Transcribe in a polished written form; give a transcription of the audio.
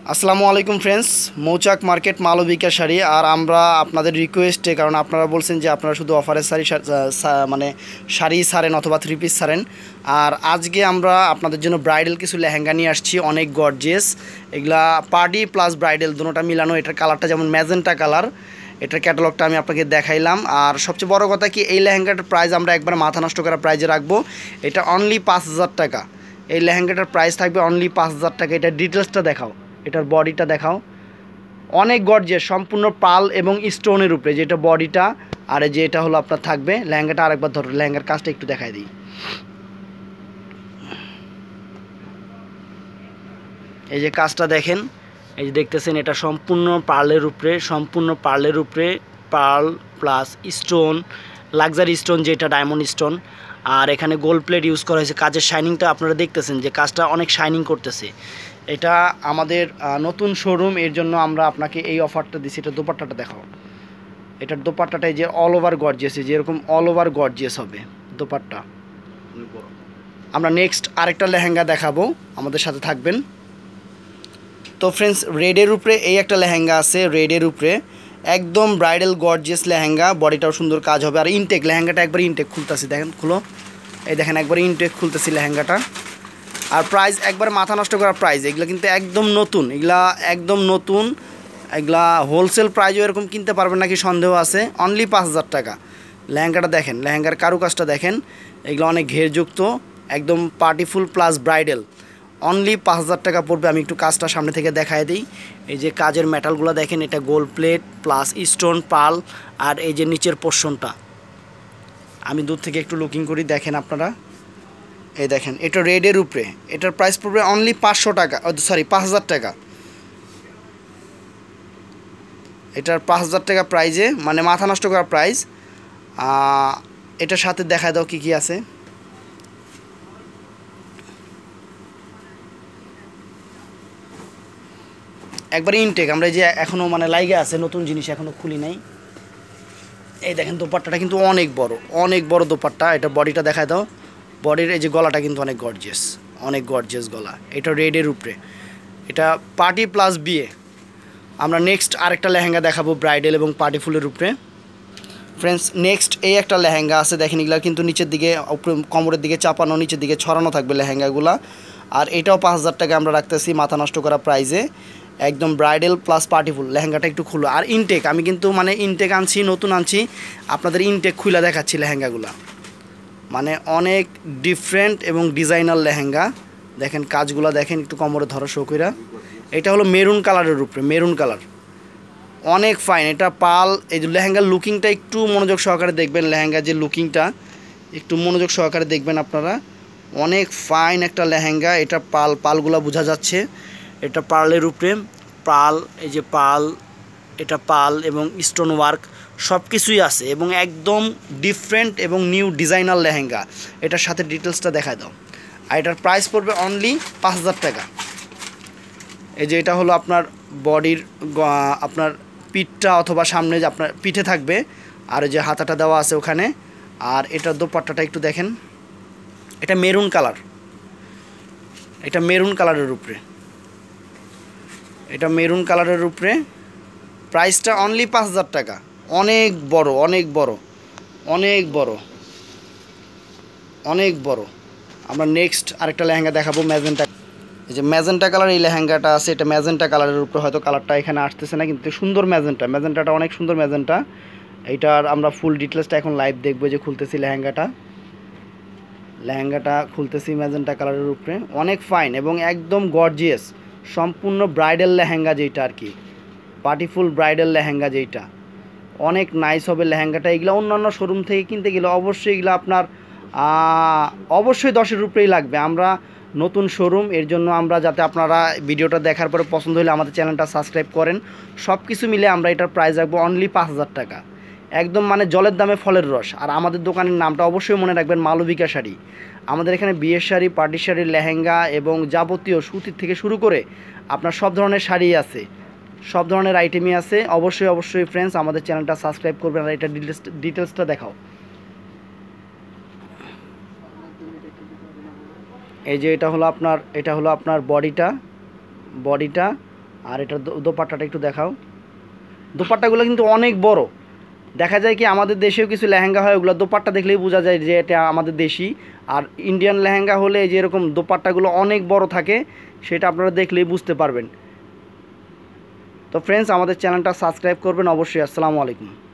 আসসালামু আলাইকুম ফ্রেন্ডস, মৌচাক মার্কেট মালবিকা শাড়ি। আর আমরা আপনাদের রিকোয়েস্টে, কারণ আপনারা বলছেন যে আপনারা শুধু অফারের শাড়ি মানে শাড়ি ছাড়েন অথবা থ্রি পিস ছাড়েন। আর আজকে আমরা আপনাদের জন্য ব্রাইডাল কিছু লেহেঙ্গা নিয়ে আসছি, অনেক গর্জিয়াস। এগুলা পার্টি প্লাস ব্রাইডাল দুটোটা মিলানো। এটার কালারটা যেমন ম্যাজেন্টা কালার, এটার ক্যাটালগটা আমি আপনাকে দেখাইলাম। আর সবচেয়ে বড় কথা কি, এই লেহেঙ্গাটার প্রাইস আমরা একবার মাথা নষ্ট করা প্রাইজে রাখবো। এটা অনলি 5,000 টাকা। এই লেহেঙ্গাটার প্রাইস থাকবে অনলি 5,000 টাকা। এটার ডিটেলসটা দেখাও, এটার বডিটা দেখাও, অনেক গর্জিয়াস, সম্পূর্ণ পাল এবং স্টোনের উপরে যেটা বডিটা। আর যে এটা হলো আপনার থাকবে লেহেঙ্গাটা। আরেকবার ধরো, লেহেঙ্গার কাজটা একটু দেখাই দিই। এই যে কাজটা দেখেন, এই যে দেখতেছেন, এটা সম্পূর্ণ পার্লের উপরে, সম্পূর্ণ পার্লের উপরে, pearl plus stone, luxury stone যেটা ডায়মন্ড স্টোন। আর এখানে গোল্ড প্লেট ইউজ করা হয়েছে। কাজের শাইনিংটা আপনারা দেখতেছেন যে কাজটা অনেক শাইনিং করতেছে। এটা আমাদের নতুন শোরুম, এর জন্য আমরা আপনাকে এই অফারটা দিচ্ছি। এটা দোপাট্টাটা দেখাও, এটার দোপাট্টাটাই যে অল ওভার গর্জিয়াস, যেরকম অল ওভার গর্জিয়াস হবে দোপাট্টা। আমরা নেক্সট আরেকটা লেহেঙ্গা দেখাবো, আমাদের সাথে থাকবেন। তো ফ্রেন্ডস, রেডের উপরে এই একটা লেহেঙ্গা আছে, রেডের উপরে একদম ব্রাইডাল গর্জিয়াস লেহেঙ্গা, বডিটাও সুন্দর কাজ হবে। আর ইনটেক লেহেঙ্গাটা একবার ইনটেক খুলতেছি, দেখেন খুলো, এই দেখেন একবার ইনটেক খুলতেছি লেহেঙ্গাটা। আর প্রাইস একবার মাথা নষ্ট করার প্রাইস, এগুলো কিন্তু একদম নতুন, এগুলা একদম নতুন। এগুলা হোলসেল প্রাইজও এরকম কিনতে পারবেন নাকি সন্দেহ আছে। অনলি 5,000 টাকা। লেহেঙ্গাটা দেখেন, লেহেঙ্গার কারুকাজটা দেখেন, এগুলো অনেক ঘেরযুক্ত, একদম পার্টিফুল প্লাস ব্রাইডাল। অনলি 5,000 টাকা পড়বে। আমি একটু কাজটা সামনে থেকে দেখায় দিই। এই যে কাজের মেটালগুলো দেখেন, এটা gold plate plus stone pearl. আর এই যে নিচের পোর্শনটা আমি দূর থেকে একটু লুকিং করি, দেখেন আপনারা, এই দেখেন, এটা রেডের উপরে। এটার প্রাইস পড়বে অনলি 500 টাকা, সরি 5,000 টাকা। এটার 5,000 টাকা প্রাইজে, মানে মাথা নষ্ট করা প্রাইস। এটার সাথে দেখা দাও কি কি আছে। একবারে ইনটেক, আমরা এই যে এখনও মানে লাইগে আছে, নতুন জিনিস এখনও খুলি নাই। এই দেখেন দোপাট্টাটা কিন্তু অনেক বড়, অনেক বড় দোপাট্টা। এটা বডিটা দেখায় দাও, বডির এই যে গলাটা কিন্তু অনেক গর্জিয়াস, অনেক গর্জিয়াস গলা। এটা রেডের উপরে, এটা পার্টি প্লাস বিয়ে। আমরা নেক্সট আরেকটা লেহেঙ্গা দেখাবো ব্রাইডাল এবং পার্টি ফুলের উপরে। ফ্রেন্ডস, নেক্সট এই একটা লেহেঙ্গা আছে, দেখেন এগুলো কিন্তু নিচের দিকে উপরে কোমরের দিকে চাপানো, নিচের দিকে ছড়ানো থাকবে লেহেঙ্গাগুলা। আর এটাও 5,000 টাকা আমরা রাখতেছি মাথা নষ্ট করা প্রাইজে। একদম ব্রাইডাল প্লাস পার্টিফুল। লেহেঙ্গাটা একটু খুলো। আর ইনটেক, আমি কিন্তু মানে ইনটেক আনছি, নতুন আনছি, আপনাদের ইনটেক খুলে দেখাচ্ছি লেহেঙ্গাগুলা। মানে অনেক ডিফারেন্ট এবং ডিজাইনার লেহেঙ্গা। দেখেন কাজগুলো দেখেন, একটু কোমরে ধরো শৌকিরা। এটা হলো মেরুন কালারের উপরে, মেরুন কালার, অনেক ফাইন। এটা পাল, এই যে লেহেঙ্গার লুকিংটা একটু মনোযোগ সহকারে দেখবেন, লেহেঙ্গার যে লুকিংটা একটু মনোযোগ সহকারে দেখবেন আপনারা। অনেক ফাইন একটা লেহেঙ্গা। এটা পালগুলো বোঝা যাচ্ছে, এটা পার্লের উপরে পাল, এই যে পাল, এটা পাল এবং স্টোন ওয়ার্ক সব কিছুই আছে, এবং একদম ডিফারেন্ট এবং নিউ ডিজাইনার লেহেঙ্গা। এটার সাথে ডিটেলসটা দেখায় দাও। আর এটার প্রাইস পড়বে অনলি 5,000 টাকা। এই যে এটা হলো আপনার বডির, আপনার পিঠটা অথবা সামনে যে আপনার পিঠে থাকবে, আর যে হাতাটা দেওয়া আছে ওখানে। আর এটার দোপাট্টাটা একটু দেখেন, এটা মেরুন কালার, এটা মেরুন কালারের উপরে, এটা মেরুন কালারের উপরে। প্রাইসটা অনলি 5,000 টাকা। অনেক বড়, অনেক বড়, অনেক বড়, অনেক বড়। আমরা নেক্সট আরেকটা লেহেঙ্গা দেখাবো, ম্যাজেন্টা। এই যে ম্যাজেন্টা কালার এই লেহেঙ্গাটা আছে, এটা ম্যাজেন্টা কালারের উপরে, হয়তো কালারটা এখানে আসতেছে না, কিন্তু সুন্দর ম্যাজেন্টা, ম্যাজেন্টাটা অনেক সুন্দর ম্যাজেন্টা। এইটার আমরা ফুল ডিটেলসটা এখন লাইভ দেখবো। যে খুলতেছি লেহেঙ্গাটা, লেহেঙ্গাটা খুলতেছি ম্যাজেন্টা কালারের উপরে, অনেক ফাইন এবং একদম গর্জিয়াস, সম্পূর্ণ ব্রাইডাল লেহেঙ্গা যেটা আর কি, পার্টিফুল ব্রাইডাল লেহেঙ্গা যেটা, অনেক নাইস হবে লেহেঙ্গাটা। এগুলো অন্যান্য শোরুম থেকে কিনতে গেলে অবশ্যই এগুলো আপনার অবশ্যই 10-এর উপরেই লাগবে। আমরা নতুন শোরুম, এর জন্য আমরা, যাতে আপনারা ভিডিওটা দেখার পরে পছন্দ হলে আমাদের চ্যানেলটা সাবস্ক্রাইব করেন। সব কিছু মিলে আমরা এটার প্রাইস রাখবো অনলি 5,000 টাকা। একদম মানে জলের দামে ফলের রস। আর আমাদের দোকানের নামটা অবশ্যই মনে রাখবেন, মালবিকা শাড়ি। আমাদের এখানে বিয়ের শাড়ি, পার্টি শাড়ি, লেহেঙ্গা এবং যাবতীয় সুতির থেকে শুরু করে আপনার সব ধরনের শাড়ি আছে, সব ধরনের আইটেমই আছে। অবশ্যই অবশ্যই ফ্রেন্ডস, আমাদের চ্যানেলটা সাবস্ক্রাইব করবেন। আর এটা ডিটেলসটা দেখাও। এই যে এটা হলো আপনার বডিটা, বডিটা আর এটার দোপাট্টাটা একটু দেখাও। দোপাট্টাগুলো কিন্তু অনেক বড়। দেখা যায় কি আমাদের দেশেও কিছু লেহেঙ্গা হয়, ওগুলো দোপাট্টা দেখলেই বোঝা যায় যে এটা আমাদের দেশি। আর ইন্ডিয়ান লেহেঙ্গা হলে যে এরকম দোপাট্টাগুলো অনেক বড় থাকে, সেটা আপনারা দেখলেই বুঝতে পারবেন। তো ফ্রেন্ডস, আমাদের চ্যানেলটা সাবস্ক্রাইব করবেন অবশ্যই। আসসালামু আলাইকুম।